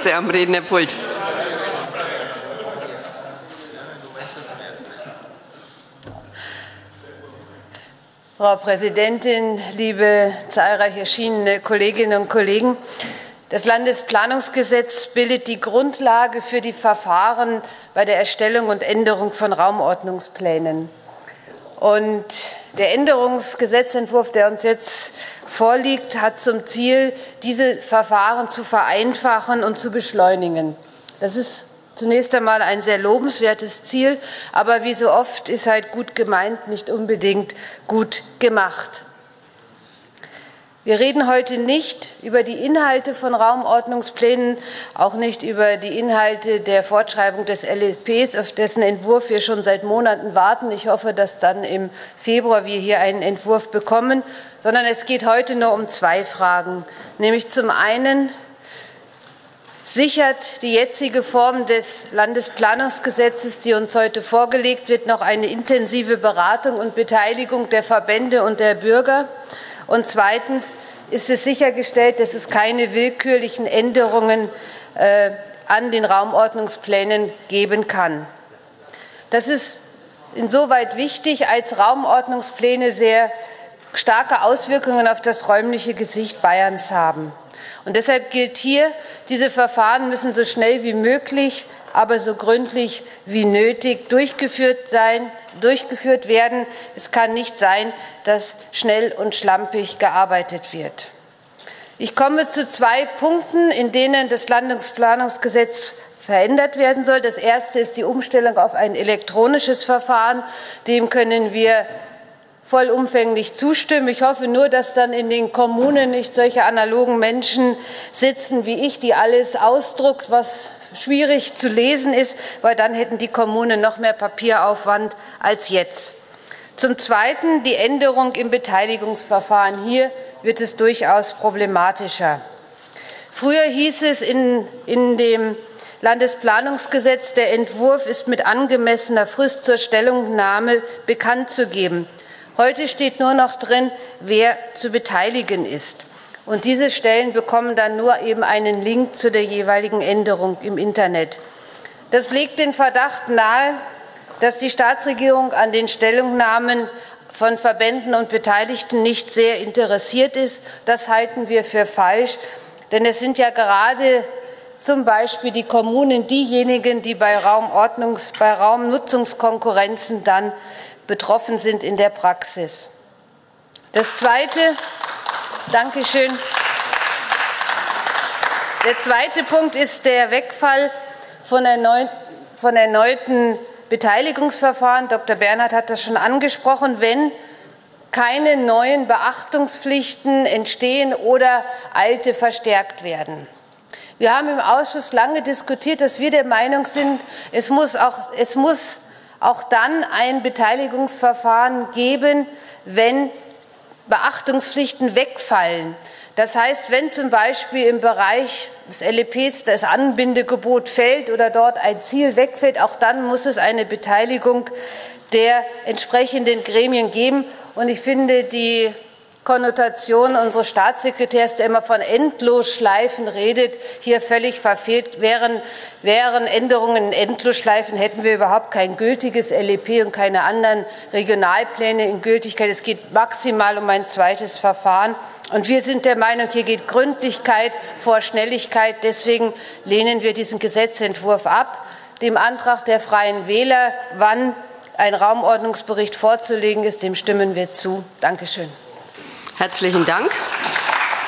Nächste am Rednerpult. Frau Präsidentin, liebe zahlreich erschienene Kolleginnen und Kollegen! Das Landesplanungsgesetz bildet die Grundlage für die Verfahren bei der Erstellung und Änderung von Raumordnungsplänen. Und der Änderungsgesetzentwurf, der uns jetzt vorliegt, hat zum Ziel, diese Verfahren zu vereinfachen und zu beschleunigen. Das ist zunächst einmal ein sehr lobenswertes Ziel, aber wie so oft ist halt gut gemeint nicht unbedingt gut gemacht. Wir reden heute nicht über die Inhalte von Raumordnungsplänen, auch nicht über die Inhalte der Fortschreibung des LLPs, auf dessen Entwurf wir schon seit Monaten warten. Ich hoffe, dass dann im Februar wir hier einen Entwurf bekommen, sondern es geht heute nur um zwei Fragen. Nämlich zum einen, sichert die jetzige Form des Landesplanungsgesetzes, die uns heute vorgelegt wird, noch eine intensive Beratung und Beteiligung der Verbände und der Bürger? Und zweitens ist es sichergestellt, dass es keine willkürlichen Änderungen an den Raumordnungsplänen geben kann. Das ist insoweit wichtig, als Raumordnungspläne sehr starke Auswirkungen auf das räumliche Gesicht Bayerns haben. Und deshalb gilt hier, diese Verfahren müssen so schnell wie möglich, aber so gründlich wie nötig durchgeführt werden. Es kann nicht sein, dass schnell und schlampig gearbeitet wird. Ich komme zu zwei Punkten, in denen das Landesplanungsgesetz verändert werden soll. Das erste ist die Umstellung auf ein elektronisches Verfahren. Dem können wir vollumfänglich zustimmen. Ich hoffe nur, dass dann in den Kommunen nicht solche analogen Menschen sitzen wie ich, die alles ausdruckt, was schwierig zu lesen ist, weil dann hätten die Kommunen noch mehr Papieraufwand als jetzt. Zum Zweiten die Änderung im Beteiligungsverfahren. Hier wird es durchaus problematischer. Früher hieß es in dem Landesplanungsgesetz, der Entwurf ist mit angemessener Frist zur Stellungnahme bekannt zu geben. Heute steht nur noch drin, wer zu beteiligen ist. Und diese Stellen bekommen dann nur eben einen Link zu der jeweiligen Änderung im Internet. Das legt den Verdacht nahe, dass die Staatsregierung an den Stellungnahmen von Verbänden und Beteiligten nicht sehr interessiert ist. Das halten wir für falsch, denn es sind ja gerade zum Beispiel die Kommunen diejenigen, die bei Raumnutzungskonkurrenzen dann betroffen sind in der Praxis. Das Zweite, Dankeschön. Der zweite Punkt ist der Wegfall von erneuten Beteiligungsverfahren. Dr. Bernhard hat das schon angesprochen, wenn keine neuen Beachtungspflichten entstehen oder alte verstärkt werden. Wir haben im Ausschuss lange diskutiert, dass wir der Meinung sind, es muss auch dann ein Beteiligungsverfahren geben, wenn Beachtungspflichten wegfallen. Das heißt, wenn zum Beispiel im Bereich des LEPs das Anbindegebot fällt oder dort ein Ziel wegfällt, auch dann muss es eine Beteiligung der entsprechenden Gremien geben. Und ich finde die Konnotation unseres Staatssekretärs, der immer von Endlosschleifen redet, hier völlig verfehlt. Wären Änderungen in Endlosschleifen, hätten wir überhaupt kein gültiges LEP und keine anderen Regionalpläne in Gültigkeit. Es geht maximal um ein zweites Verfahren. Und wir sind der Meinung, hier geht Gründlichkeit vor Schnelligkeit. Deswegen lehnen wir diesen Gesetzentwurf ab. Dem Antrag der Freien Wähler, wann ein Raumordnungsbericht vorzulegen ist, dem stimmen wir zu. Dankeschön. Herzlichen Dank.